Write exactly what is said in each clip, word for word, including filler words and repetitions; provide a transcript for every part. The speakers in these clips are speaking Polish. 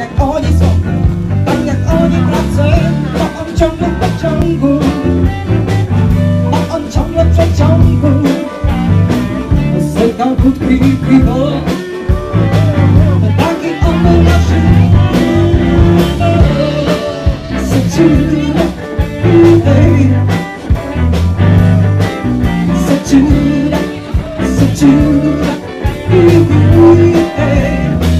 jak oni są, tak jak oni pracują, bo on ciągle w pociągu, bo on ciągle w przeciągu zerkał krótki i piwo. Taki on był naszy Satura, hej. Satura, Satura, hej.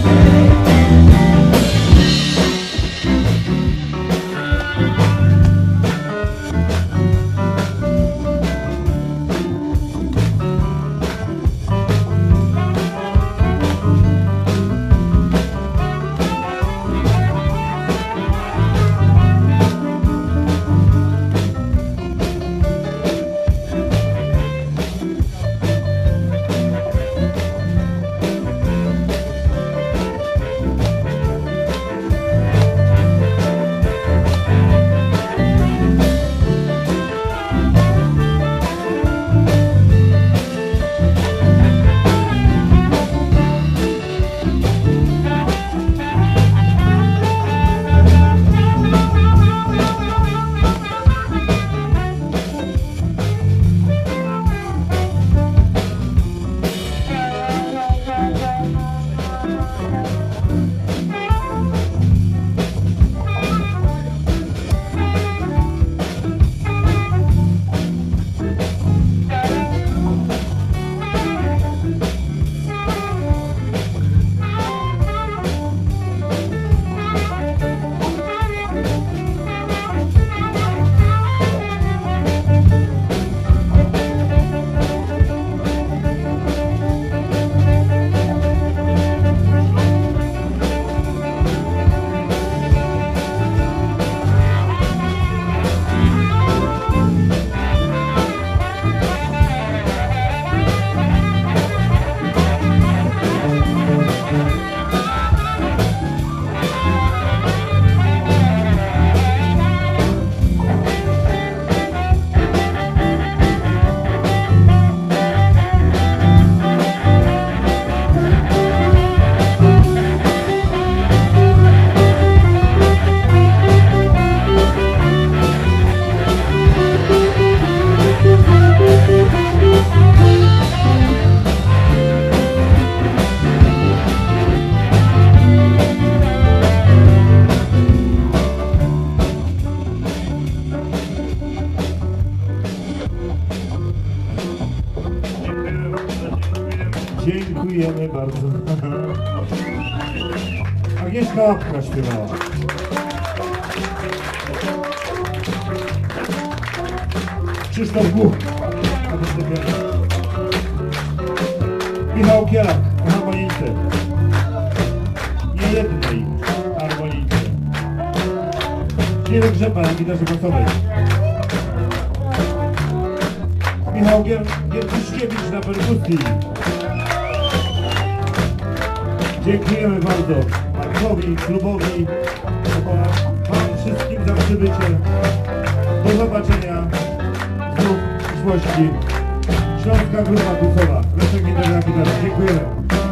Dziękujemy bardzo. Agnieszka Łapka śpiewała. Krzysztof Głuch. Michał Kielak na harmonijce. Nie jednej harmonijce. Śliwek Rzepa na gitarze basowej. Michał Giertyszkiewicz na perkusji. Dziękujemy bardzo Markowi, klubowi, wam wszystkim za przybycie. Do zobaczenia znów w przyszłości. Śląska Grupa Tusowa. Leszek Gitarza. Dziękujemy.